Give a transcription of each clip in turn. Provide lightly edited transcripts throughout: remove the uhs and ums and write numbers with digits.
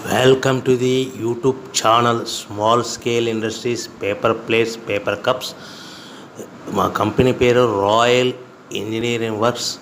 Welcome to the YouTube channel small scale industries paper plates paper cups. మా company పేరు royal engineering works,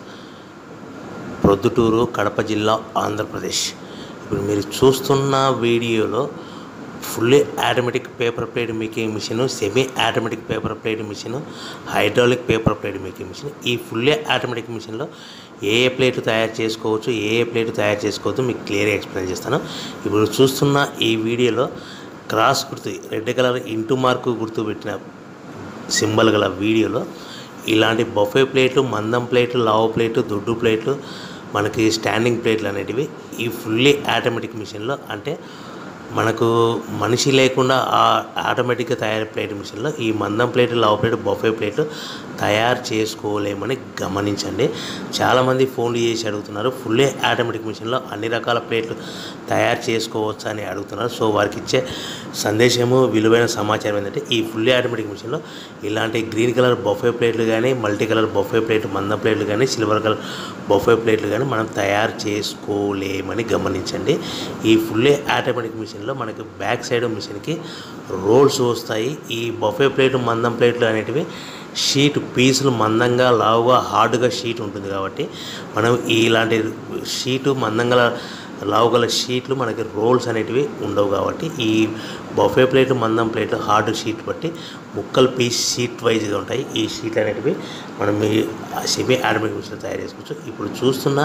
Proddatur, Kadapa జిల్లా, ఆంధ్రప్రదేశ్. ఇప్పుడు మీరు చూస్తున్న వీడియోలో fully automatic paper plate making machine, semi automatic paper plate machine, hydraulic paper plate making machine. ఈ fully automatic మిషన్లో ఏ ప్లేట్ తయారు చేసుకోవచ్చు, ఏ ప్లేట్ తయారు చేసుకోవద్దు మీకు క్లియర్గా ఎక్స్ప్లెయిన్ చేస్తాను. ఇప్పుడు చూస్తున్న ఈ వీడియోలో క్రాస్ గుర్తు, రెడ్ కలర్ ఇంటూ మార్కు గుర్తు పెట్టిన సింబల్ గల వీడియోలో ఇలాంటి బఫే ప్లేట్లు, మందం ప్లేట్లు, లావు ప్లేట్లు, దొడ్డు ప్లేట్లు, మనకి స్టాండింగ్ ప్లేట్లు అనేటివి ఈ ఫుల్లీ ఆటోమేటిక్ మిషన్లో, అంటే మనకు మనిషి లేకుండా ఆటోమేటిక్గా తయారు ప్లేట్ మిషన్లో ఈ మందం ప్లేట్, లావు ప్లేట్, బఫే ప్లేట్లు తయారు చేసుకోలేమని గమనించండి. చాలామంది ఫోన్లు చేసి అడుగుతున్నారు, ఫుల్లీ ఆటోమేటిక్ మిషన్లో అన్ని రకాల ప్లేట్లు తయారు చేసుకోవచ్చు అని అడుగుతున్నారు. సో వారికి ఇచ్చే సందేశము, విలువైన సమాచారం ఏంటంటే ఈ ఫుల్లీ ఆటోమేటిక్ మిషన్లో ఇలాంటి గ్రీన్ కలర్ బఫే ప్లేట్లు కానీ, మల్టీ కలర్ బఫే ప్లేట్లు, మందం ప్లేట్లు కానీ, సిల్వర్ కలర్ బఫే ప్లేట్లు కానీ మనం తయారు చేసుకోలేమని గమనించండి. ఈ ఫుల్లీ ఆటోమేటిక్ మిషన్లో మనకి బ్యాక్ సైడ్ మిషన్కి రోల్స్ వస్తాయి. ఈ బఫే ప్లేట్లు, మందం ప్లేట్లు అనేటివి షీట్ పీసులు మందంగా, లావుగా, హార్డ్గా షీట్ ఉంటుంది కాబట్టి మనం ఇలాంటి షీటు మందంగా, లావుగల షీట్లు మనకి రోల్స్ అనేటివి ఉండవు కాబట్టి ఈ బఫే ప్లేట్, మందం ప్లేట్ హార్డ్ షీట్ బట్టి ముక్కలు పీస్ షీట్ వైజ్గా ఉంటాయి. ఈ షీట్ అనేటివి మనం ఈ సెమీ ఆటోమేటిక్ మిషన్ తయారు చేసుకోవచ్చు. ఇప్పుడు చూస్తున్న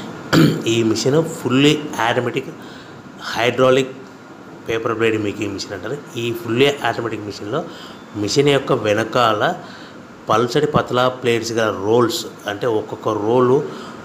ఈ machine fully automatic hydraulic paper plate making machine అంటారు. ఈ ఫుల్లీ ఆటోమేటిక్ మిషన్లో మిషన్ యొక్క వెనకాల పల్చడి పతలా ప్లేట్స్ గల రోల్స్, అంటే ఒక్కొక్క రోలు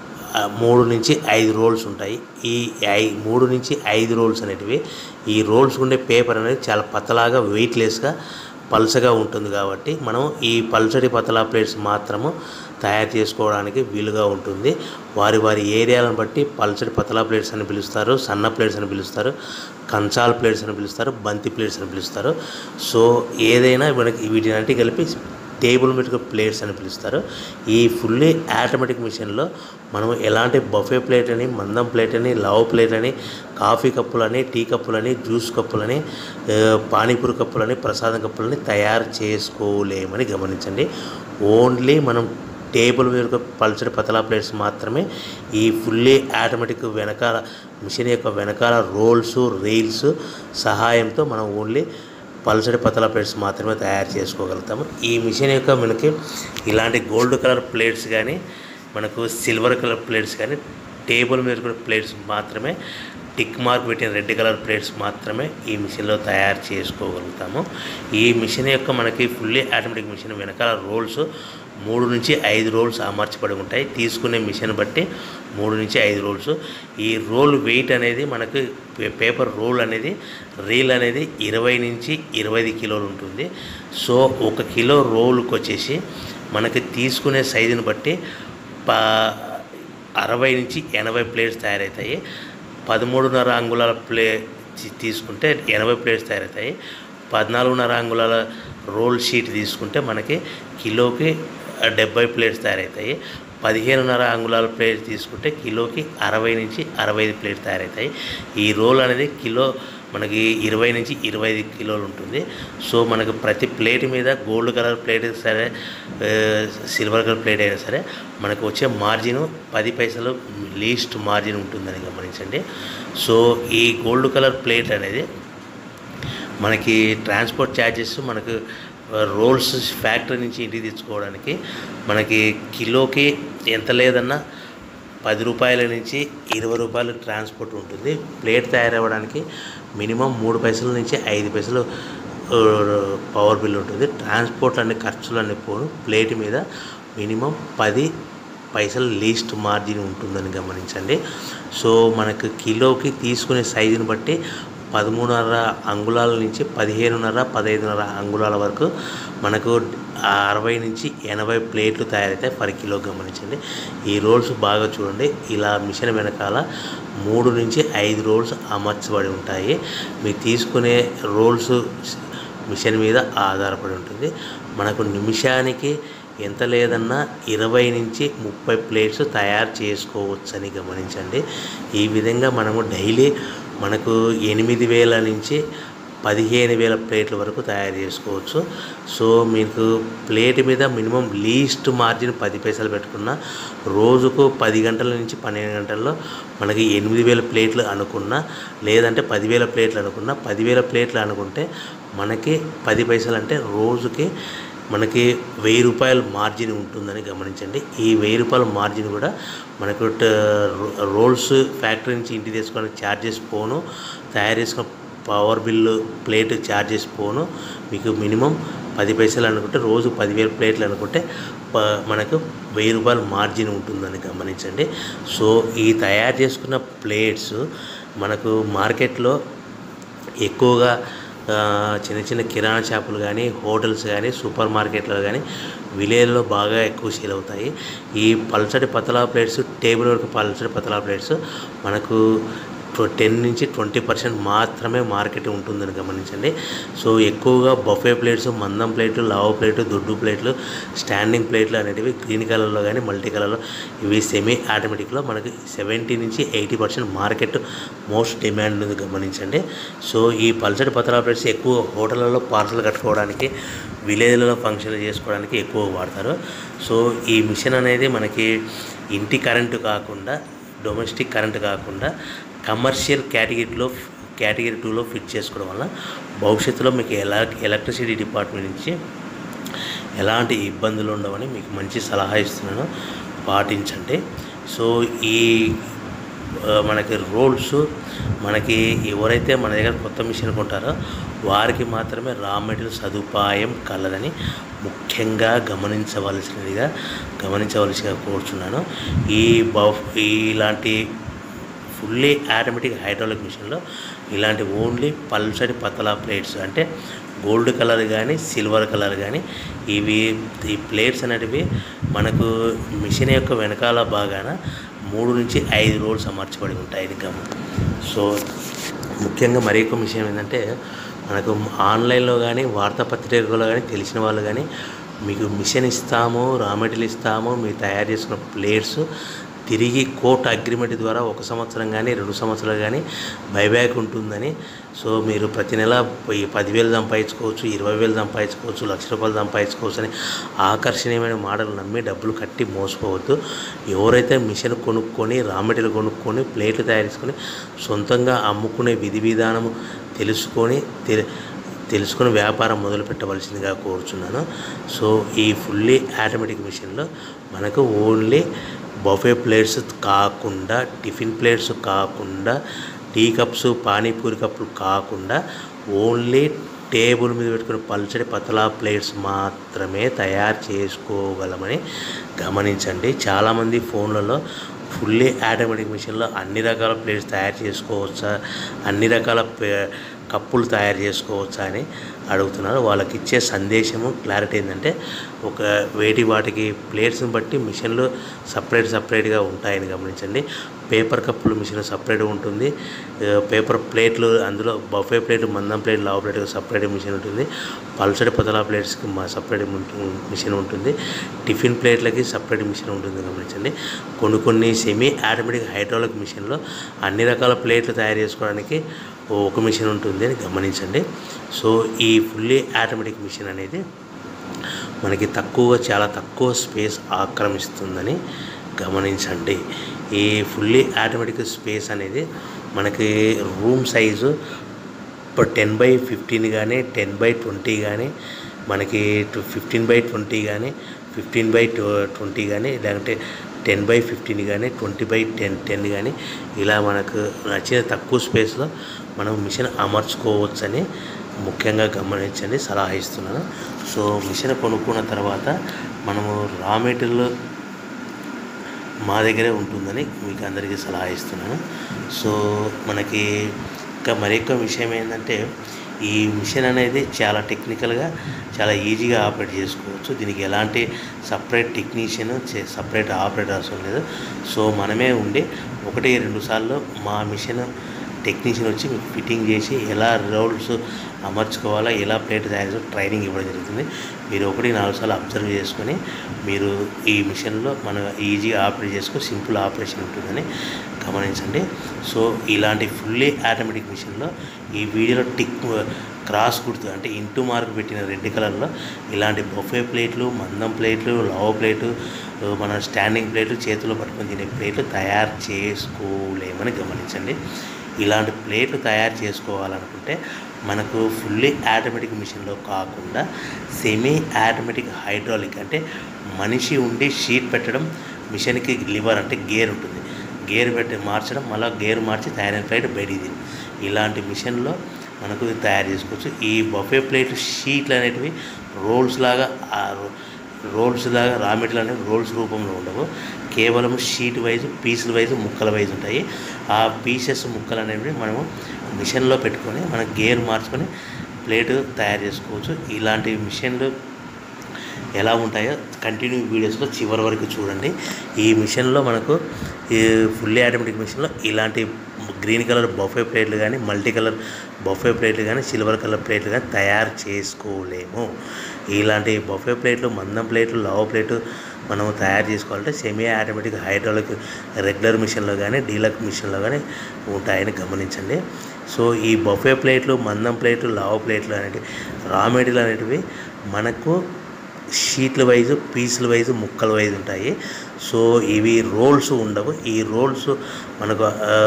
3 నుంచి 5 రోల్స్ ఉంటాయి. ఈ 3 నుంచి 5 రోల్స్ అనేటివి, ఈ రోల్స్ ఉండే పేపర్ అనేది చాలా పతలాగా, వెయిట్లెస్గా, పల్చగా ఉంటుంది కాబట్టి మనం ఈ పల్చడి పతలా ప్లేట్స్ మాత్రము తయారు చేసుకోవడానికి వీలుగా ఉంటుంది. వారి వారి ఏరియాలను బట్టి పల్చడి పతలా ప్లేట్స్ అని పిలుస్తారు, సన్న ప్లేట్స్ అని పిలుస్తారు, కంచాల ప్లేట్స్ అని పిలుస్తారు, బంతి ప్లేట్స్ అని పిలుస్తారు. సో ఏదైనా మనకి వీటినంటే కలిపి టేబుల్ మీట్ ప్లేట్స్ అని పిలుస్తారు. ఈ ఫుల్లీ ఆటోమేటిక్ మిషన్లో మనం ఎలాంటి బఫే ప్లేట్ అని, మందం ప్లేట్ అని, లావు ప్లేట్ అని, కాఫీ కప్పులని, టీ కప్పులని, జ్యూస్ కప్పులని, పానీపూరి కప్పులని, ప్రసాదం కప్పులని తయారు చేసుకోలేమని గమనించండి. ఓన్లీ మనం టేబుల్ మీద పల్చడి పతలా ప్లేట్స్ మాత్రమే ఈ ఫుల్లీ ఆటోమేటిక్ వెనకాల మిషన్ యొక్క వెనకాల రోల్స్, రీల్స్ సహాయంతో మనం ఓన్లీ పల్చడి పతలా ప్లేట్స్ మాత్రమే తయారు చేసుకోగలుగుతాము. ఈ మిషన్ యొక్క మనకి ఇలాంటి గోల్డ్ కలర్ ప్లేట్స్ కానీ, మనకు సిల్వర్ కలర్ ప్లేట్స్ కానీ, టేబుల్ మీద కూడా ప్లేట్స్ మాత్రమే, టిక్ మార్క్ పెట్టిన రెడ్ కలర్ ప్లేట్స్ మాత్రమే ఈ మిషన్లో తయారు చేసుకోగలుగుతాము. ఈ మిషన్ యొక్క మనకి ఫుల్లీ ఆటోమేటిక్ మిషన్ వెనకాల రోల్స్ 3 నుంచి 5 రోల్స్ అమర్చబడి ఉంటాయి. తీసుకునే మిషన్ బట్టి 3 నుంచి 5 రోల్స్. ఈ రోల్ వెయిట్ అనేది మనకు పేపర్ రోల్ అనేది, రీల్ అనేది 20 నుంచి 25 కిలోలు ఉంటుంది. సో 1 కిలో రోల్కి వచ్చేసి మనకి తీసుకునే సైజుని బట్టి 60 నుంచి 80 ప్లేట్స్ తయారవుతాయి. 13.5 అంగుళాల తీసుకుంటే 80 ప్లేట్స్ తయారవుతాయి. 14.5 అంగుళాల రోల్ షీట్ తీసుకుంటే మనకి కిలోకి 70 ప్లేట్స్ తయారవుతాయి. 15.5 అంగుళాల ప్లేట్ తీసుకుంటే కిలోకి 60 నుంచి 65 ప్లేట్స్ తయారవుతాయి. ఈ రోల్ అనేది కిలో మనకి 20 నుంచి 25 కిలోలు ఉంటుంది. సో మనకు ప్రతి ప్లేట్ మీద గోల్డ్ కలర్ ప్లేట్ సరే, సిల్వర్ కలర్ ప్లేట్ అయినా సరే మనకు వచ్చే మార్జిన్ 10 పైసలు లీస్ట్ మార్జిన్ ఉంటుందని గమనించండి. సో ఈ గోల్డ్ కలర్ ప్లేట్ అనేది మనకి ట్రాన్స్పోర్ట్ ఛార్జెస్, మనకు రోల్స్ ఫ్యాక్టరీ నుంచి ఇంటికి తెచ్చుకోవడానికి మనకి కిలోకి ఎంత లేదన్నా 10 రూపాయల నుంచి 20 రూపాయలు ట్రాన్స్పోర్ట్ ఉంటుంది. ప్లేట్ తయారవ్వడానికి మినిమం 3 పైసల నుంచి 5 పైసలు పవర్ బిల్ ఉంటుంది. ట్రాన్స్పోర్ట్ అనే ఖర్చులన్నీ పోను ప్లేట్ మీద మినిమం 10 పైసలు లీస్ట్ మార్జిన్ ఉంటుందని గమనించండి. సో మనకు కిలోకి తీసుకునే సైజుని బట్టి 13.5 అంగుళాల నుంచి 15.5, 15.5 అంగుళాల వరకు మనకు 60 నుంచి 80 ప్లేట్లు తయారవుతాయి పర్ కిలో గమనించండి. ఈ రోల్స్ బాగా చూడండి, ఇలా మిషన్ వెనకాల 3 నుంచి 5 రోల్స్ అమర్చబడి ఉంటాయి. మీరు తీసుకునే రోల్స్ మిషన్ మీద ఆధారపడి ఉంటుంది. మనకు నిమిషానికి ఎంత లేదన్నా 20 నుంచి 30 ప్లేట్స్ తయారు చేసుకోవచ్చని గమనించండి. ఈ విధంగా మనము డైలీ మనకు 8,000 నుంచి 15,000 ప్లేట్ల వరకు తయారు చేసుకోవచ్చు. సో మీకు ప్లేట్ మీద మినిమం లీస్ట్ మార్జిన్ 10 పైసలు పెట్టుకున్న రోజుకు 10 గంటల నుంచి 12 గంటల్లో మనకి 8,000 ప్లేట్లు అనుకున్నా, లేదంటే 10,000 ప్లేట్లు అనుకున్నా, 10,000 ప్లేట్లు అనుకుంటే మనకి 10 పైసలు అంటే రోజుకి మనకి 1,000 రూపాయల మార్జిన్ ఉంటుందని గమనించండి. ఈ 1,000 రూపాయల మార్జిన్ కూడా మనకు రోల్స్ ఫ్యాక్టరీ నుంచి ఇంటికి తీసుకోవడానికి ఛార్జెస్ పోను, తయారు చేసుకున్న పవర్ బిల్లు ప్లేట్ ఛార్జెస్ పోను, మీకు మినిమం 10 పైసలు అనుకుంటే రోజు 10,000 ప్లేట్లు అనుకుంటే మనకు 1,000 రూపాయల మార్జిన్ ఉంటుందని గమనించండి. సో ఈ తయారు చేసుకున్న ప్లేట్స్ మనకు మార్కెట్లో ఎక్కువగా చిన్న చిన్న కిరాణా షాపులు కానీ, హోటల్స్ కానీ, సూపర్ మార్కెట్లో కానీ, విలేజ్లో బాగా ఎక్కువ సేల్ అవుతాయి. ఈ పల్చటి పతలా ప్లేట్స్, టేబుల్ వరకు పల్చటి పతలా ప్లేట్స్ మనకు 10 నుంచి 20% మాత్రమే మార్కెట్ ఉంటుందని గమనించండి. సో ఎక్కువగా బఫే ప్లేట్స్, మందం ప్లేట్లు, లావు ప్లేట్లు, దొడ్డు ప్లేట్లు, స్టాండింగ్ ప్లేట్లు అనేటివి గ్రీన్ కలర్లో కానీ, మల్టీ కలర్లో, ఇవి సెమీ ఆటోమేటిక్లో మనకి 70 నుంచి 80% మార్కెట్ మోస్ట్ డిమాండ్ ఉంది గమనించండి. సో ఈ పల్చటి పతలా ప్లేట్స్ ఎక్కువ హోటళ్ళలో పార్సల్ కట్టుకోవడానికి, విలేజ్లలో ఫంక్షన్లు చేసుకోవడానికి ఎక్కువ వాడతారు. సో ఈ మిషన్ అనేది మనకి ఇంటి కరెంటు కాకుండా, డొమెస్టిక్ కరెంటు కాకుండా కమర్షియల్ కేటగిరీ 2లో ఫిట్ చేసుకోవడం వల్ల భవిష్యత్తులో మీకు ఎలక్ట్రిసిటీ డిపార్ట్మెంట్ నుంచి ఎలాంటి ఇబ్బందులు ఉండవని మీకు మంచి సలహా ఇస్తున్నాను, పాటించండి. సో ఈ మనకి రోల్స్ మనకి ఎవరైతే మన దగ్గర కొత్త మిషన్ కొంటారో వారికి మాత్రమే రా మెటీరియల్ సదుపాయం కలదని ముఖ్యంగా గమనించవలసిగా కోరుచున్నాను. ఇలాంటి ఫుల్లీ ఆటోమేటిక్ హైడ్రాలిక్ మిషన్లో ఇలాంటి ఓన్లీ పల్సటి పతలా ప్లేట్స్ అంటే గోల్డ్ కలర్ కానీ, సిల్వర్ కలర్ కానీ, ఈ ప్లేట్స్ అనేటివి మనకు మిషన్ యొక్క వెనకాల భాగాన 3 నుంచి 5 రోల్స్ అమర్చబడి ఉంటాయి. సో ముఖ్యంగా మరి ఎక్కువ విషయం ఏంటంటే మనకు ఆన్లైన్లో కానీ, వార్తాపత్రికలో కానీ తెలిసిన వాళ్ళు కానీ మీకు మిషన్ ఇస్తాము, రా మెటీరియల్ ఇస్తాము, మీరు తయారు చేసుకున్న ప్లేట్స్ తిరిగి కోర్టు అగ్రిమెంట్ ద్వారా 1 సంవత్సరం కానీ 2 సంవత్సరాలు కానీ బైబ్యాక్ ఉంటుందని. సో మీరు ప్రతి నెల 10,000 సంపాదించుకోవచ్చు, 20,000 సంపాదించుకోవచ్చు, ₹1,00,000 సంపాదించుకోవచ్చు అని ఆకర్షణీయమైన మాటలు నమ్మి డబ్బులు కట్టి మోసపోవద్దు. ఎవరైతే మిషన్ కొనుక్కొని, రా మెటీరియల్ కొనుక్కొని, ప్లేట్లు తయారు చేసుకొని సొంతంగా అమ్ముకునే విధి విధానము తెలుసుకొని వ్యాపారం మొదలు పెట్టవలసిందిగా కోరుచున్నాను. సో ఈ ఫుల్లీ ఆటోమేటిక్ మిషన్లో మనకు ఓన్లీ బఫే ప్లేట్స్ కాకుండా, టిఫిన్ ప్లేట్స్ కాకుండా, టీ కప్స్, పానీపూరి కప్పులు కాకుండా ఓన్లీ టేబుల్ మీద పెట్టుకుని పల్చడి పతలా ప్లేట్స్ మాత్రమే తయారు చేసుకోగలమని గమనించండి. చాలామంది ఫోన్లలో ఫుల్లీ ఆటోమేటిక్ మిషన్లో అన్ని రకాల ప్లేట్స్ తయారు చేసుకోవచ్చా, అన్ని రకాల కప్పులు తయారు చేసుకోవచ్చా అని అడుగుతున్నారు. వాళ్ళకి ఇచ్చే సందేశము క్లారిటీ ఏంటంటే వాటికి ప్లేట్స్ని బట్టి మిషన్లు సపరేట్గా ఉంటాయని గమనించండి. పేపర్ కప్పులు మిషన్ సపరేట్ ఉంటుంది, పేపర్ ప్లేట్లు అందులో బఫే ప్లేట్, మందం ప్లేట్, లావు ప్లేట్ సపరేట్ మిషన్ ఉంటుంది, పల్సడి పతలా ప్లేట్స్కి సపరేట్ మిషన్ ఉంటుంది, టిఫిన్ ప్లేట్లకి సపరేట్ మిషన్ ఉంటుంది గమనించండి. కొన్ని సెమీ ఆటోమేటిక్ హైడ్రాలిక్ మిషన్లో అన్ని రకాల ప్లేట్లు తయారు చేసుకోవడానికి ఒక మిషన్ ఉంటుంది అని గమనించండి. సో ఈ ఫుల్లీ ఆటోమేటిక్ మిషన్ అనేది మనకి చాలా తక్కువ స్పేస్ ఆక్రమిస్తుందని గమనించండి. ఈ ఫుల్లీ ఆటోమేటిక్ స్పేస్ అనేది మనకి రూమ్ సైజు 10x15 కానీ, 10x20 కానీ, మనకి 15x20 కానీ, 15x20 కానీ, లేదంటే 10x15 కానీ, 20x10 కానీ, ఇలా మనకు నచ్చిన తక్కువ స్పేస్లో మనం మిషన్ అమర్చుకోవచ్చని ముఖ్యంగా గమనించండి, సలహా ఇస్తున్నాను. సో మిషన్ కొనుక్కున్న తర్వాత మనము రా మెటీరియల్ మా దగ్గరే ఉంటుందని మీకు అందరికీ సలహా ఇస్తున్నాను. సో మనకి ఇంకా మరొక విషయం ఏంటంటే ఈ మిషన్ అనేది చాలా టెక్నికల్గా చాలా ఈజీగా ఆపరేట్ చేసుకోవచ్చు. దీనికి ఎలాంటి సపరేట్ టెక్నీషియన్, సపరేట్ ఆపరేటర్ అవసరం లేదు. సో మనమే ఉండి 1-2 సార్లు మా మిషన్ టెక్నీషియన్ వచ్చి మీకు ఫిట్టింగ్ చేసి ఎలా రోల్స్ అమర్చుకోవాలా, ఎలా ప్లేట్ తయారు ట్రైనింగ్ ఇవ్వడం జరుగుతుంది. మీరు 1-4 సార్లు అబ్జర్వ్ చేసుకొని మీరు ఈ మిషన్లో మనం ఈజీగా ఆపరేట్ చేసుకొని సింపుల్ ఆపరేషన్ ఉంటుందని గమనించండి. సో ఇలాంటి ఫుల్లీ ఆటోమేటిక్ మిషన్లో ఈ వీడియోలో క్రాస్ గుర్తు అంటే ఇంటూ మార్క్ పెట్టిన రెడ్ కలర్లో ఇలాంటి బొఫే ప్లేట్లు, మందం ప్లేట్లు, లావ్ ప్లేటు, మన స్టాండింగ్ ప్లేట్లు, చేతిలో పట్టుకొని తినే ప్లేట్లు తయారు చేసుకోలేమని గమనించండి. ఇలాంటి ప్లేట్లు తయారు చేసుకోవాలనుకుంటే మనకు ఫుల్లీ ఆటోమేటిక్ మిషన్లో కాకుండా సెమీ ఆటోమేటిక్ హైడ్రాలిక్ అంటే మనిషి ఉండి షీట్ పెట్టడం, మిషన్కి లివర్ అంటే గేర్ ఉంటుంది, గేర్ పెట్టి మార్చడం, మళ్ళీ గేర్ మార్చి తయారైన ప్లేట్ బయటిది. ఇలాంటి మిషన్లో మనకు తయారు చేసుకోవచ్చు. ఈ బఫే ప్లేట్ షీట్లు అనేటివి రోల్స్ లాగా రా మెటీరియల్ అనేవి రోల్స్ రూపంలో ఉండవు, కేవలం షీట్ వైజ్, పీసుల వైజ్, ముక్కల వైజ్ ఉంటాయి. ఆ పీసెస్ ముక్కలు అనేవి మనము మిషన్లో పెట్టుకొని మనం గేర్ మార్చుకొని ప్లేట్ తయారు చేసుకోవచ్చు. ఇలాంటి మిషన్లు ఎలా ఉంటాయో కంటిన్యూ వీడియోస్లో చివరి వరకు చూడండి. ఈ మిషన్లో మనకు ఈ ఫుల్లీ ఆటోమేటిక్ మిషన్లో ఇలాంటి గ్రీన్ కలర్ బఫే ప్లేట్లు కానీ, మల్టీ కలర్ బఫే ప్లేట్లు కానీ, సిల్వర్ కలర్ ప్లేట్లు కానీ తయారు చేసుకోలేము. ఇలాంటి బఫే ప్లేట్లు, మందం ప్లేట్లు, లావ్ ప్లేటు మనం తయారు చేసుకోవాలంటే సెమీ ఆటోమేటిక్ హైడ్రాలిక్ రెగ్యులర్ మిషన్లో కానీ, డీలక్స్ మిషన్లో కానీ ఉంటాయని గమనించండి. సో ఈ బఫే ప్లేట్లు, మందం ప్లేట్లు, లావ్ ప్లేట్లు అనేటివి రా మెటీరియల్ అనేటివి మనకు షీట్ల వైజు, పీసుల వైజు, ముక్కల వైజు ఉంటాయి. సో ఇవి రోల్స్ ఉండవు. ఈ రోల్స్ మనకు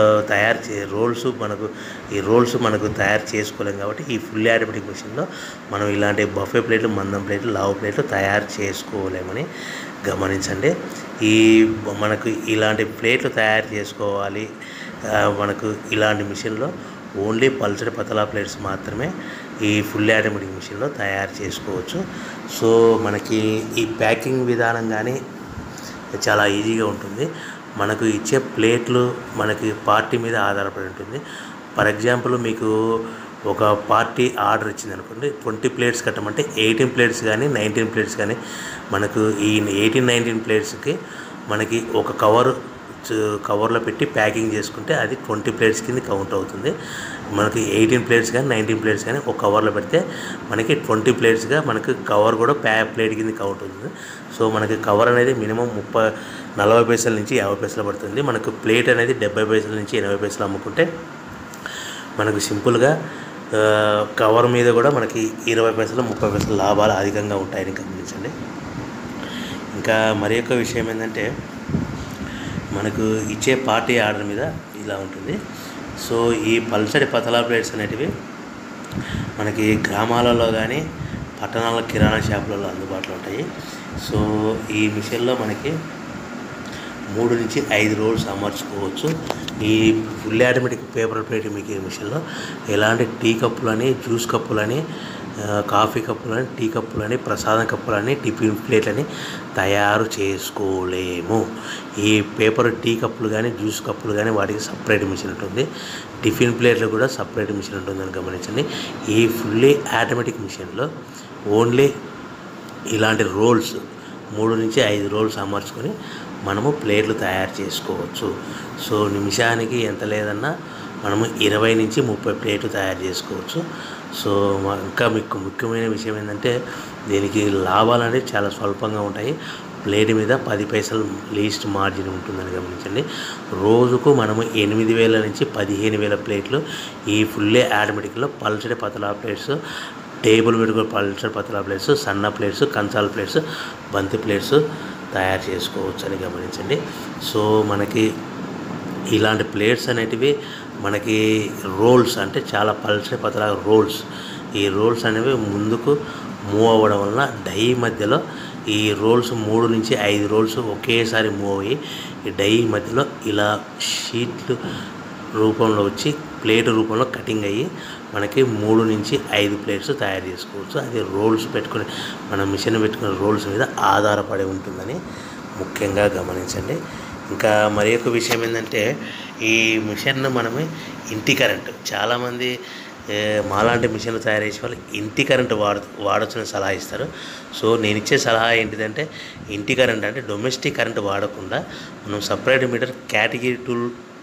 మనకు తయారు చేసుకోలేం కాబట్టి ఈ ఫుల్ ఆటోమేటిక్ మిషన్లో మనం ఇలాంటి బఫే ప్లేట్లు, మందం ప్లేట్లు, లావ్ ప్లేట్లు తయారు చేసుకోలేమని గమనించండి. మనకు ఇలాంటి ప్లేట్లు తయారు చేసుకోవాలి మనకు ఇలాంటి మిషన్లో ఓన్లీ పల్చడి పతలా ప్లేట్స్ మాత్రమే ఈ ఫుల్ ఆటోమేటిక్ మిషన్లో తయారు చేసుకోవచ్చు. సో మనకి ఈ ప్యాకింగ్ విధానం కానీ చాలా ఈజీగా ఉంటుంది. మనకు ఇచ్చే ప్లేట్లు మనకి పార్టీ మీద ఆధారపడి ఉంటుంది. ఫర్ ఎగ్జాంపుల్ మీకు ఒక పార్టీ ఆర్డర్ ఇచ్చింది అనుకోండి, 20 ప్లేట్స్ కట్టమంటే 18 ప్లేట్స్ కానీ 19 ప్లేట్స్ కానీ మనకు ఈ 18-19 ప్లేట్స్కి మనకి ఒక కవర్లో పెట్టి ప్యాకింగ్ చేసుకుంటే అది 20 ప్లేట్స్ కింద కౌంట్ అవుతుంది. మనకి 18 ప్లేట్స్ కానీ 19 ప్లేట్స్ కానీ ఒక కవర్లో పెడితే మనకి 20 ప్లేట్స్గా మనకి కవర్ కూడా ప్లేట్ కింద కౌంట్ అవుతుంది. సో మనకి కవర్ అనేది మినిమం 40 పైసల నుంచి 50 పైసలు పడుతుంది. మనకు ప్లేట్ అనేది 70 పైసల నుంచి 80 పైసలు అమ్ముకుంటే మనకు సింపుల్గా కవర్ మీద కూడా మనకి 20 పైసలు 30 పైసలు లాభాలు అధికంగా ఉంటాయని గమనించండి. ఇంకా మరి యొక్క విషయం ఏంటంటే మనకు ఇచ్చే పార్టీ ఆర్డర్ మీద ఇలా ఉంటుంది. సో ఈ పల్చడి పతలా ప్లేట్స్ అనేటివి మనకి గ్రామాలలో కానీ పట్టణాల కిరాణా షాపులలో అందుబాటులో ఉంటాయి. సో ఈ మిషన్లో మనకి 3 నుంచి 5 రోల్స్ అమర్చుకోవచ్చు. ఈ full automatic paper plate making మిషన్లో ఎలాంటి టీ కప్పులని, జ్యూస్ కప్పులని, కాఫీ కప్పులని, టీ కప్పులని, ప్రసాదం కప్పులని, టిఫిన్ ప్లేట్లని తయారు చేసుకోలేము. ఈ పేపర్ టీ కప్పులు కానీ, జ్యూస్ కప్పులు కానీ వాటికి సపరేట్ మిషన్ ఉంటుంది. టిఫిన్ ప్లేట్లు కూడా సపరేట్ మిషన్ ఉంటుందని గమనించండి. ఈ ఫుల్లీ ఆటోమేటిక్ మిషన్లో ఓన్లీ ఇలాంటి రోల్స్ 3 నుంచి 5 రోల్స్ అమర్చుకొని మనము ప్లేట్లు తయారు చేసుకోవచ్చు. సో నిమిషానికి ఎంత లేదన్నా మనము 20 నుంచి 30 ప్లేట్లు తయారు చేసుకోవచ్చు. సో ఇంకా మీకు ముఖ్యమైన విషయం ఏంటంటే దీనికి లాభాలు అనేవి చాలా స్వల్పంగా ఉంటాయి. ప్లేట్ మీద 10 పైసలు లీస్ట్ మార్జిన్ ఉంటుందని గమనించండి. రోజుకు మనము 8,000 నుంచి 15,000 ప్లేట్లు ఈ ఫుల్లీ ఆటోమేటిక్లో పల్చడి పతలా ప్లేట్స్, టేబుల్ పెట్టుకుని పల్చడి పతలా ప్లేట్స్, సన్న ప్లేట్స్, కంచాల ప్లేట్స్, బంతి ప్లేట్స్ తయారు చేసుకోవచ్చు అని గమనించండి. సో మనకి ఇలాంటి ప్లేట్స్ అనేటివి మనకి రోల్స్ అంటే చాలా పల్చడి పతలా రోల్స్, ఈ రోల్స్ అనేవి ముందుకు మూవ్ అవ్వడం వలన డై మధ్యలో ఈ రోల్స్ 3 నుంచి 5 రోల్స్ ఒకేసారి మూవ్ అయ్యి ఈ డై మధ్యలో ఇలా షీట్లు రూపంలో వచ్చి ప్లేట్ రూపంలో కటింగ్ అయ్యి మనకి 3 నుంచి 5 ప్లేట్స్ తయారు చేసుకోవచ్చు. అది రోల్స్ పెట్టుకుని మన మిషన్ పెట్టుకునే రోల్స్ మీద ఆధారపడి ఉంటుందని ముఖ్యంగా గమనించండి. ఇంకా మరి ఒక విషయం ఏంటంటే ఈ మిషన్ను మనమే ఇంటి కరెంటు, చాలామంది మాలాంటి మిషన్లు తయారు చేసే వాళ్ళు ఇంటి కరెంటు వాడొచ్చని సలహా ఇస్తారు. సో నేను ఇచ్చే సలహా ఏంటిదంటే ఇంటి కరెంట్ అంటే డొమెస్టిక్ కరెంటు వాడకుండా మనం సపరేట్ మీటర్ కేటగిరీ 2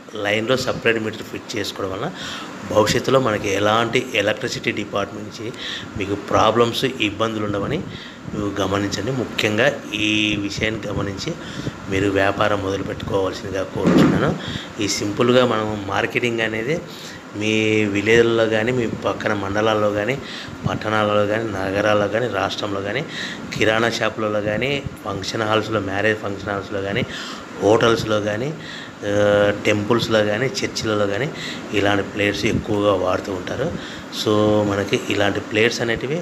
లైన్లో సపరేట్ మీటర్ ఫిట్ చేసుకోవడం వల్ల భవిష్యత్తులో మనకి ఎలాంటి ఎలక్ట్రిసిటీ డిపార్ట్మెంట్ నుంచి మీకు ప్రాబ్లమ్స్ ఇబ్బందులు ఉండవని మీరు గమనించండి. ముఖ్యంగా ఈ విషయాన్ని గమనించి మీరు వ్యాపారం మొదలు పెట్టుకోవాల్సిందిగా కోరుతున్నాను. ఈ సింపుల్గా మనం మార్కెటింగ్ అనేది మీ విలేజ్లో కానీ, మీ పక్కన మండలాల్లో కానీ, పట్టణాలలో కానీ, నగరాల్లో కానీ, రాష్ట్రంలో కానీ, కిరాణా షాపులలో కానీ, ఫంక్షన్ హాల్స్లో, మ్యారేజ్ ఫంక్షన్ హాల్స్లో కానీ, హోటల్స్లో కానీ, టెంపుల్స్లో కానీ, చర్చిలలో కానీ ఇలాంటి ప్లేట్స్ ఎక్కువగా వాడుతూ ఉంటారు. సో మనకి ఇలాంటి ప్లేట్స్ అనేటివి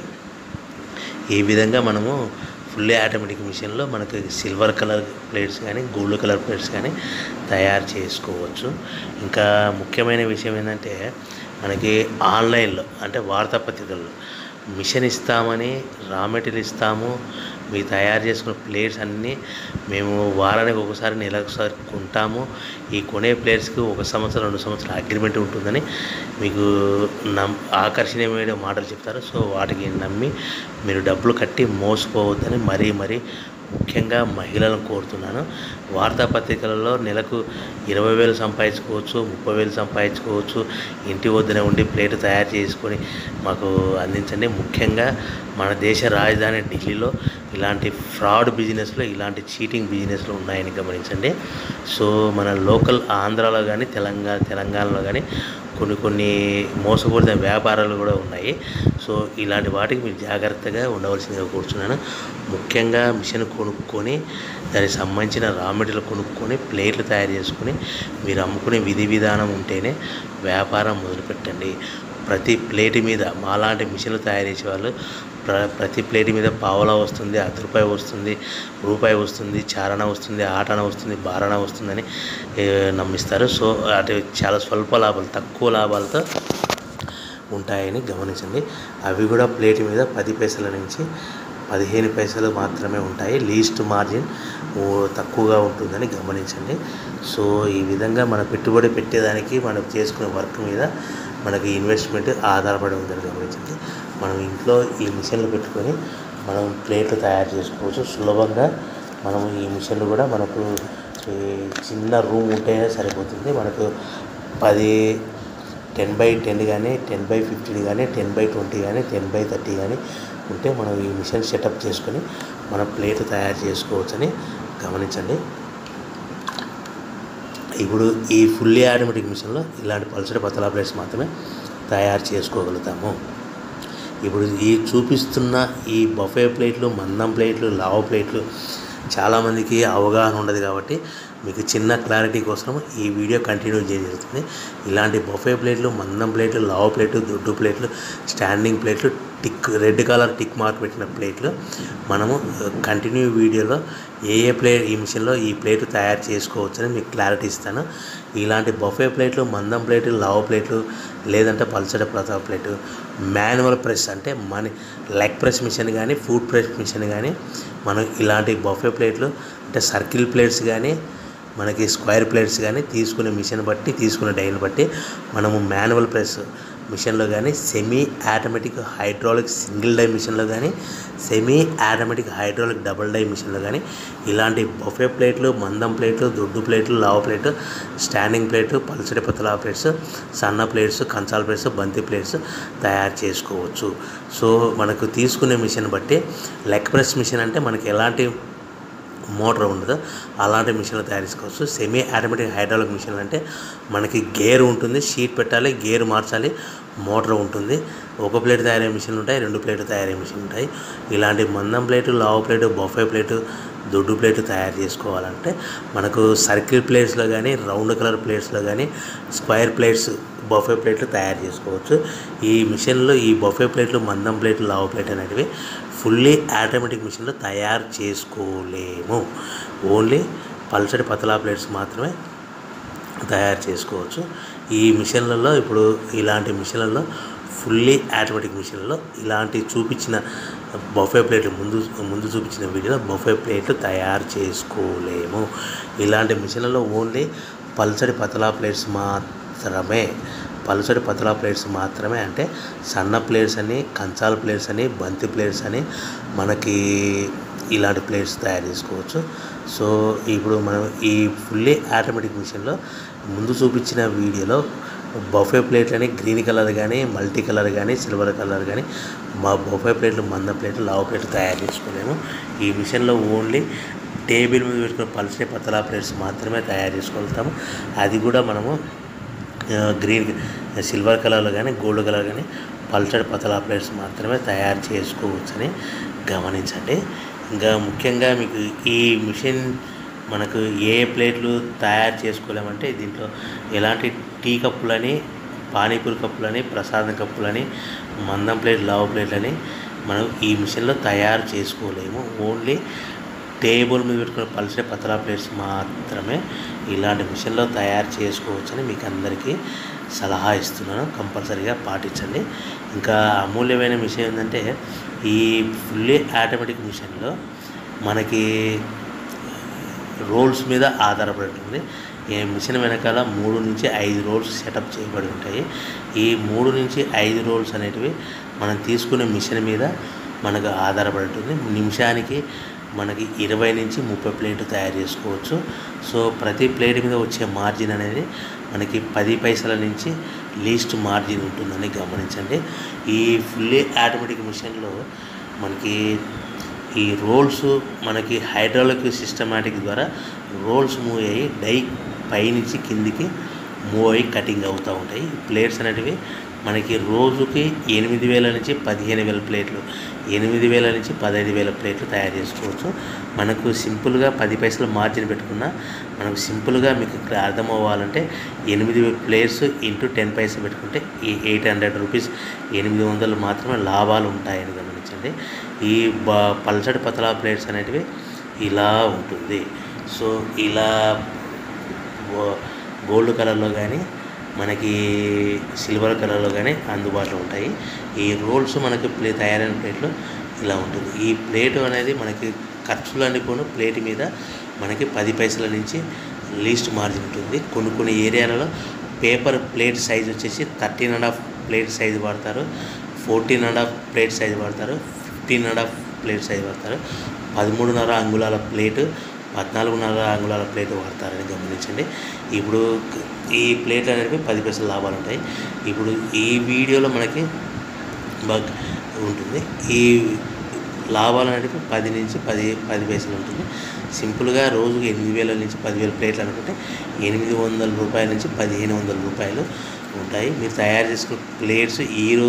ఈ విధంగా మనము ఫుల్లీ ఆటోమేటిక్ మిషన్లో మనకి సిల్వర్ కలర్ ప్లేట్స్ కానీ, గోల్డ్ కలర్ ప్లేట్స్ కానీ తయారు చేసుకోవచ్చు. ఇంకా ముఖ్యమైన విషయం ఏంటంటే మనకి ఆన్లైన్లో అంటే వార్తాపత్రికల్లో మిషన్ ఇస్తామని, రా మెటీరియల్ ఇస్తాము, మీ తయారు చేసుకున్న ప్లేట్స్ అన్నీ మేము వారానికి ఒకసారి, నెలకు ఒకసారి కొంటాము, ఈ కొనే ప్లేట్స్కి 1 సంవత్సరం 2 సంవత్సరాల అగ్రిమెంట్ ఉంటుందని మీకు ఆకర్షణీయమైన మాటలు చెప్తారు. సో వాటికి నమ్మి మీరు డబ్బులు కట్టి మోసపోవద్దని మరీ ముఖ్యంగా మహిళలను కోరుతున్నాను. వార్తాపత్రికలలో నెలకు 20,000 సంపాదించుకోవచ్చు, 30,000 సంపాదించుకోవచ్చు. ఇంటి వద్దనే ఉండి ప్లేట్ తయారు చేసుకొని మాకు అందించండి. ముఖ్యంగా మన దేశ రాజధాని ఢిల్లీలో ఇలాంటి ఫ్రాడ్ బిజినెస్లో, ఇలాంటి చీటింగ్ బిజినెస్లో ఉన్నాయని గమనించండి. సో మన లోకల్ ఆంధ్రాలో కానీ, తెలంగాణలో కానీ కొన్ని మోసపూరిత వ్యాపారాలు కూడా ఉన్నాయి. సో ఇలాంటి వాటికి మీరు జాగ్రత్తగా ఉండవలసిందిగా కూర్చున్నాను. ముఖ్యంగా మిషన్ కొనుక్కొని దానికి సంబంధించిన రా మెటీరియల్ కొనుక్కొని ప్లేట్లు తయారు చేసుకొని మీరు అమ్ముకునే విధి విధానం ఉంటేనే వ్యాపారం మొదలుపెట్టండి. ప్రతి ప్లేట్ మీద మాలాంటి మిషన్లు తయారు చేసే వాళ్ళు ప్రతి ప్లేట్ మీద పావలా వస్తుంది, ₹10 వస్తుంది, రూపాయి వస్తుంది, చారణ వస్తుంది, ఆటన వస్తుంది, బారణ వస్తుందని నమ్మిస్తారు. సో అటు చాలా స్వల్ప లాభాలు, తక్కువ లాభాలతో ఉంటాయని గమనించండి. అవి కూడా ప్లేట్ మీద 10 పైసల నుంచి 15 పైసలు మాత్రమే ఉంటాయి. లీస్ట్ మార్జిన్ తక్కువగా ఉంటుందని గమనించండి. సో ఈ విధంగా మన పెట్టుబడి పెట్టేదానికి, మనం చేసుకునే వర్క్ మీద మనకి ఇన్వెస్ట్మెంట్ ఆధారపడి ఉందని గమనించండి. మనం ఇంట్లో ఈ మిషన్లు పెట్టుకొని మనం ప్లేట్లు తయారు చేసుకోవచ్చు సులభంగా. మనం ఈ మిషన్లు కూడా మనకు చిన్న రూమ్ ఉంటేనే సరిపోతుంది. మనకు 10x10 కానీ, 10x15 కానీ, 10x20 కానీ, 10x30 కానీ ఉంటే మనం ఈ మిషన్ సెటప్ చేసుకొని మన ప్లేట్ తయారు చేసుకోవచ్చని గమనించండి. ఇప్పుడు ఈ ఫుల్లీ ఆటోమేటిక్ మిషన్లో ఇలాంటి పల్సటి పతలా ప్లేట్స్ మాత్రమే తయారు చేసుకోగలుగుతాము. ఇప్పుడు ఈ చూపిస్తున్న ఈ బఫే ప్లేట్లు, మందం ప్లేట్లు, లావు ప్లేట్లు చాలామందికి అవగాహన ఉండదు కాబట్టి మీకు చిన్న క్లారిటీ కోసం ఈ వీడియో కంటిన్యూ చేయడం జరుగుతుంది. ఇలాంటి బఫే ప్లేట్లు, మందం ప్లేట్లు, లావు ప్లేట్లు, దొడ్డు ప్లేట్లు, స్టాండింగ్ ప్లేట్లు, రెడ్ కలర్ టిక్ మార్క్ పెట్టిన ప్లేట్లు మనము కంటిన్యూ వీడియోలో ఏ ప్లేట్ ఈ మిషన్లో ఈ ప్లేట్ తయారు చేసుకోవచ్చని మీకు క్లారిటీ ఇస్తాను. ఇలాంటి బఫే ప్లేట్లు, మందం ప్లేట్లు, లావు ప్లేట్లు, లేదంటే పల్సటి ప్రతాప్ ప్లేటు, మాన్యువల్ ప్రెస్ అంటే లెగ్ ప్రెస్ మిషన్ కానీ, ఫుడ్ ప్రెస్ మిషన్ కానీ మనం ఇలాంటి బఫే ప్లేట్లు అంటే సర్కిల్ ప్లేట్స్ కానీ, మనకి స్క్వేర్ ప్లేట్స్ కానీ తీసుకునే మిషన్ బట్టి, తీసుకునే డైని బట్టి మనము మాన్యువల్ ప్రెస్ మిషన్లో కానీ, semi automatic hydraulic single die మిషన్లో కానీ, semi automatic hydraulic double die మిషన్లో కానీ ఇలాంటి బఫే ప్లేట్లు, మందం ప్లేట్లు, దొడ్డు ప్లేట్లు, లావు ప్లేటు, స్టాండింగ్ ప్లేటు, పల్సటి పతలా ప్లేట్స్, సన్న ప్లేట్స్, కంచాల ప్లేట్స్, బంతి ప్లేట్స్ తయారు చేసుకోవచ్చు. సో మనకు తీసుకునే మిషన్ బట్టి లెగ్ ప్రెస్ మిషన్ అంటే మనకి ఎలాంటి మోటార్ ఉండదు, అలాంటి మిషన్లు తయారు చేసుకోవచ్చు. సెమీ ఆటోమేటిక్ హైడ్రాలిక్ మిషన్ అంటే మనకి గేర్ ఉంటుంది, షీట్ పెట్టాలి, గేర్ మార్చాలి, మోటార్ ఉంటుంది. ఒక ప్లేట్ తయారయ్యే మిషన్లు ఉంటాయి, 2 ప్లేట్లు తయారయ్యే మిషన్లు ఉంటాయి. ఇలాంటి మందం ప్లేటు, లావు ప్లేటు, బఫే ప్లేటు, దొడ్డు ప్లేటు తయారు చేసుకోవాలంటే మనకు సర్కిల్ ప్లేట్స్లో కానీ, రౌండ్ కలర్ ప్లేట్స్లో కానీ, స్క్వేర్ ప్లేట్స్, బఫే ప్లేట్లు తయారు చేసుకోవచ్చు. ఈ మిషన్లో ఈ బఫే ప్లేట్లు, మందం ప్లేట్లు, లావు ప్లేట్ అనేటివి ఫుల్లీ ఆటోమేటిక్ మిషన్లో తయారు చేసుకోలేము. ఓన్లీ పల్సటి పతలా ప్లేట్స్ మాత్రమే తయారు చేసుకోవచ్చు. ఈ మిషన్లలో ఇప్పుడు ఇలాంటి మిషన్లలో ఫుల్లీ ఆటోమేటిక్ మిషన్లలో ఇలాంటి చూపించిన బఫే ప్లేట్లు ముందు చూపించిన వీడియోలో బఫే ప్లేట్లు తయారు చేసుకోలేము. ఇలాంటి మిషన్లలో ఓన్లీ పల్సటి పతలా ప్లేట్స్ మాత్రమే, పల్సటి పతలా ప్లేట్స్ మాత్రమే అంటే సన్న ప్లేట్స్ అని, కంచాల ప్లేట్స్ అని, బంతి ప్లేట్స్ అని మనకి ఇలాంటి ప్లేట్స్ తయారు చేసుకోవచ్చు. సో ఇప్పుడు మనం ఈ ఫుల్లీ ఆటోమేటిక్ మిషన్లో ముందు చూపించిన వీడియోలో బఫే ప్లేట్లని గ్రీన్ కలర్ కానీ మల్టీ కలర్ కానీ సిల్వర్ కలర్ కానీ మా బఫే ప్లేట్లు మంద ప్లేట్లు లావు ప్లేట్లు తయారు చేసుకోలేము. ఈ మిషన్లో ఓన్లీ టేబుల్ మీద పెట్టుకున్న పల్చని పతలా ప్లేట్స్ మాత్రమే తయారు చేసుకోగలుగుతాము. అది కూడా మనము గ్రీన్ సిల్వర్ కలర్లో కానీ గోల్డ్ కలర్ కానీ పల్చడి పతలా ప్లేట్స్ మాత్రమే తయారు చేసుకోవచ్చని గమనించండి. ఇంకా ముఖ్యంగా మీకు ఈ మిషన్ మనకు ఏ ప్లేట్లు తయారు చేసుకోలేమంటే దీంట్లో ఎలాంటి టీ కప్పులని, పానీపూరి కప్పులని, ప్రసాదం కప్పులని, మందం ప్లేట్ లావు ప్లేట్లని మనం ఈ మిషన్లో తయారు చేసుకోలేము. ఓన్లీ టేబుల్ మీద పెట్టుకున్న పల్చడి పతలా ప్లేట్స్ మాత్రమే ఇలాంటి మిషన్లో తయారు చేసుకోవచ్చని మీకు అందరికీ సలహా ఇస్తున్నాను. కంపల్సరీగా పాటించండి. ఇంకా అమూల్యమైన విషయం ఏంటంటే ఈ ఫుల్లీ ఆటోమేటిక్ మిషన్లో మనకి రోల్స్ మీద ఆధారపడి ఉంటుంది. ఈ మిషన్ వెనకాల 3 నుంచి 5 రోల్స్ సెటప్ చేయబడి ఉంటాయి. ఈ 3 నుంచి 5 రోల్స్ అనేటివి మనం తీసుకునే మిషన్ మీద మనకు ఆధారపడి ఉంటుంది. నిమిషానికి మనకి 20 నుంచి 30 ప్లేట్లు తయారు చేసుకోవచ్చు. సో ప్రతి ప్లేట్ మీద వచ్చే మార్జిన్ అనేది మనకి 10 పైసల నుంచి లీస్ట్ మార్జిన్ ఉంటుందని గమనించండి. ఈ ఫుల్లీ ఆటోమేటిక్ మిషన్లో మనకి ఈ రోల్స్ మనకి హైడ్రాలిక్ సిస్టమాటిక్ ద్వారా రోల్స్ మూవ్ అయ్యి డై పైనుంచి కిందికి మూవ్ అయ్యి కటింగ్ అవుతూ ఉంటాయి. ప్లేట్స్ అనేటివి మనకి రోజుకి 8,000 నుంచి 15,000 ప్లేట్లు, 8,000 నుంచి 15,000 ప్లేట్లు తయారు చేసుకోవచ్చు. మనకు సింపుల్గా 10 పైసల మార్జిన్ పెట్టుకున్నా మనకు సింపుల్గా మీకు ఇక్కడ అర్థం అవ్వాలంటే 8 ప్లేట్స్ ఇంటూ 10 పైసలు పెట్టుకుంటే ఈ 800 రూపీస్, 800 మాత్రమే లాభాలు ఉంటాయని గమనించండి. ఈ పల్చడి పతలా ప్లేట్స్ అనేటివి ఇలా ఉంటుంది. సో ఇలా గోల్డ్ కలర్లో కానీ మనకి సిల్వర్ కలర్లో కానీ అందుబాటులో ఉంటాయి. ఈ రోల్స్ మనకి తయారైన ప్లేట్లు ఇలా ఉంటుంది. ఈ ప్లేటు అనేది మనకి ఖర్చులు అనిపోను ప్లేట్ మీద మనకి 10 పైసల నుంచి లీస్ట్ మార్జిన్ ఉంటుంది. కొన్ని ఏరియాలలో పేపర్ ప్లేట్ సైజ్ వచ్చేసి 13.5 ప్లేట్ సైజు వాడతారు, 14.5 ప్లేట్ సైజు వాడతారు, 15.5 ప్లేట్ సైజు వాడతారు, 13.5 అంగుళాల ప్లేటు, 14.5 అంగుళాల ప్లేట్ వాడతారని గమనించండి. ఇప్పుడు ఈ ప్లేట్లు అనేవి 10 పైసలు లాభాలు ఉంటాయి. ఇప్పుడు ఈ వీడియోలో మనకి బాగా ఉంటుంది. ఈ లాభాలు అనేవి 10 నుంచి 10 పైసలు ఉంటుంది. సింపుల్గా రోజుకి 8,000 నుంచి 10,000 ప్లేట్లు అనుకుంటే 800 రూపాయల నుంచి 1,500 రూపాయలు ఉంటాయి. మీరు తయారు చేసుకున్న ప్లేట్స్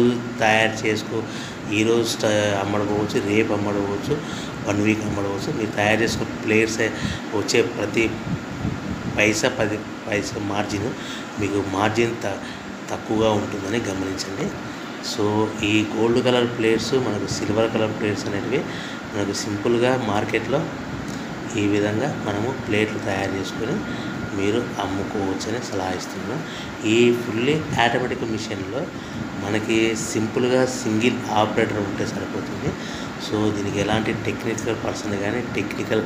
ఈరోజు అమ్మడపోవచ్చు, రేపు అమ్మడపోవచ్చు, 1 వీక్ అమ్మడవచ్చు. మీరు తయారు చేసుకున్న ప్లేట్స్ వచ్చే ప్రతి పైసా 10 పైసా మార్జిన్ మీకు మార్జిన్ తక్కువగా ఉంటుందని గమనించండి. సో ఈ గోల్డ్ కలర్ ప్లేట్స్ మనకు సిల్వర్ కలర్ ప్లేట్స్ అనేటివి మనకు సింపుల్గా మార్కెట్లో ఈ విధంగా మనము ప్లేట్లు తయారు చేసుకొని మీరు అమ్ముకోవచ్చని సలహా ఇస్తున్నాను. ఈ ఫుల్లీ ఆటోమేటిక్ మిషన్లో మనకి సింపుల్గా సింగిల్ ఆపరేటర్ ఉంటే సరిపోతుంది. సో దీనికి ఎలాంటి టెక్నికల్ పర్సన్ కానీ టెక్నికల్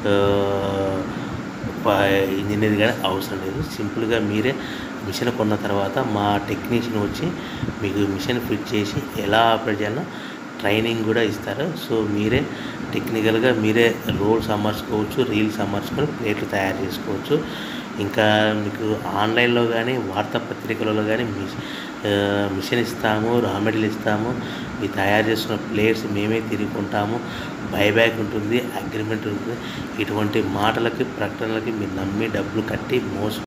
ఇంజనీర్ కానీ అవసరం లేదు. సింపుల్గా మీరే మిషన్ కొన్న తర్వాత మా టెక్నీషియన్ వచ్చి మీకు మిషన్ ఫిట్ చేసి ఎలా ఆపరేట్ చేయాలో ట్రైనింగ్ కూడా ఇస్తారు. సో మీరే టెక్నికల్గా మీరే రోల్స్ అమర్చుకోవచ్చు, రీల్స్ అమర్చుకొని ప్లేట్లు తయారు చేసుకోవచ్చు. ఇంకా మీకు ఆన్లైన్లో కానీ వార్తాపత్రికలలో కానీ మిషన్ ఇస్తాము, రా మెటీరియల్ ఇస్తాము, మీ తయారు చేసుకున్న ప్లేట్స్ మేమే తిరుగుకుంటాము, బైబ్యాక్ ఉంటుంది, అగ్రిమెంట్ ఉంటుంది. ఇటువంటి మాటలకి ప్రకటనలకి మీరు నమ్మి డబ్బులు కట్టి మోసం